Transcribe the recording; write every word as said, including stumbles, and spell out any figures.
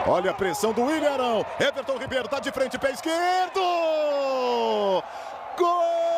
Olha a pressão do Willian Arão. Everton Ribeiro tá de frente, pé esquerdo. Gol!